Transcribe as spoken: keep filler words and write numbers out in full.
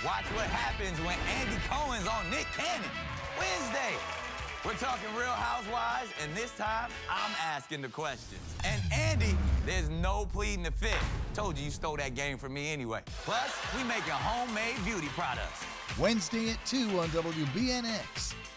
Watch what happens when Andy Cohen's on Nick Cannon. Wednesday, we're talking Real Housewives, and this time, I'm asking the questions. And Andy, there's no pleading the fifth. Told you you stole that game from me anyway. Plus, we making homemade beauty products. Wednesday at two on W B N X.